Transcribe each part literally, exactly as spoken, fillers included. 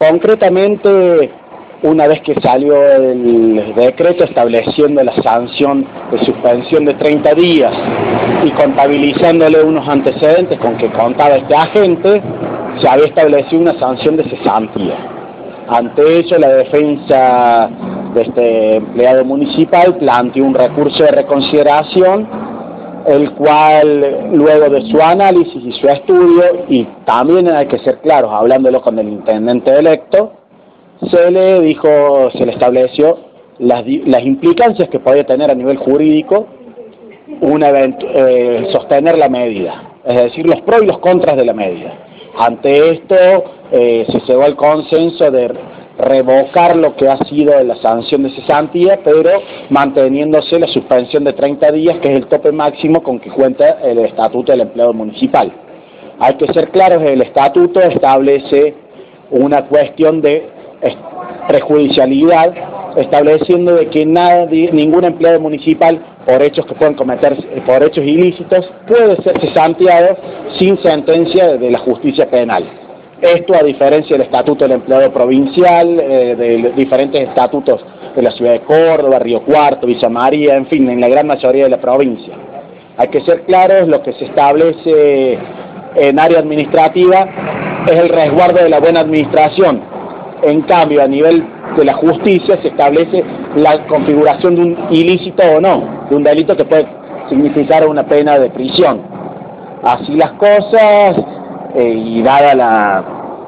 Concretamente, una vez que salió el decreto estableciendo la sanción de suspensión de treinta días y contabilizándole unos antecedentes con que contaba este agente, se había establecido una sanción de cesantía. Ante ello, la defensa de este empleado municipal planteó un recurso de reconsideración, el cual, luego de su análisis y su estudio, y también hay que ser claros, hablándolo con el intendente electo, se le dijo, se le estableció las, las implicancias que podía tener a nivel jurídico una eh, sostener la medida, es decir, los pros y los contras de la medida. Ante esto eh, se llegó al consenso de revocar lo que ha sido la sanción de cesantía, pero manteniéndose la suspensión de treinta días, que es el tope máximo con que cuenta el Estatuto del Empleado Municipal. Hay que ser claros, el Estatuto establece una cuestión de prejudicialidad, estableciendo de que nadie, ningún empleado municipal, por hechos que pueden cometer, por hechos ilícitos, puede ser cesanteado sin sentencia de la justicia penal. Esto a diferencia del Estatuto del Empleado Provincial, eh, de diferentes estatutos de la ciudad de Córdoba, Río Cuarto, Villa María, en fin, en la gran mayoría de la provincia. Hay que ser claros, lo que se establece en área administrativa es el resguardo de la buena administración. En cambio, a nivel de la justicia se establece la configuración de un ilícito o no, de un delito que puede significar una pena de prisión. Así las cosas, eh, y dada la,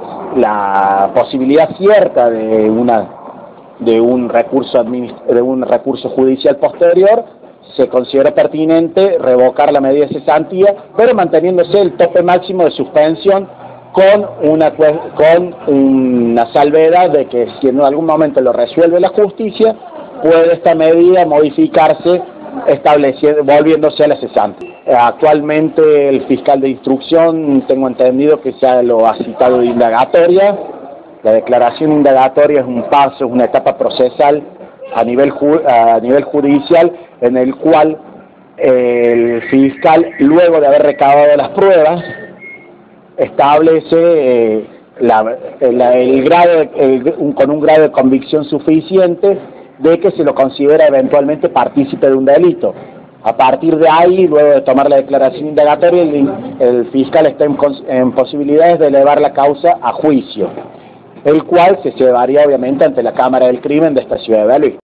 la posibilidad cierta de una de un recurso de un recurso judicial posterior, se consideró pertinente revocar la medida de cesantía, pero manteniéndose el tope máximo de suspensión con una, con una salvedad de que si en algún momento lo resuelve la justicia, puede esta medida modificarse estableciendo, volviéndose a la cesantía. Actualmente el fiscal de instrucción, tengo entendido que ya lo ha citado de indagatoria. La declaración indagatoria es un paso, es una etapa procesal a nivel, ju a nivel judicial, en el cual el fiscal, luego de haber recabado las pruebas, establece eh, la, la, el grado, el, un, con un grado de convicción suficiente de que se lo considera eventualmente partícipe de un delito. A partir de ahí, luego de tomar la declaración indagatoria, el, el fiscal está en, en posibilidades de elevar la causa a juicio, el cual se llevaría obviamente ante la Cámara del Crimen de esta ciudad de Belville.